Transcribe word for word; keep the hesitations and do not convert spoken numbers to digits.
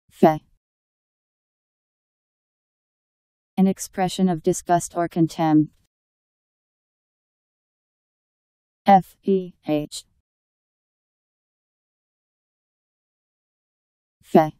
Fe. An expression of disgust or contempt. F E H. Fe.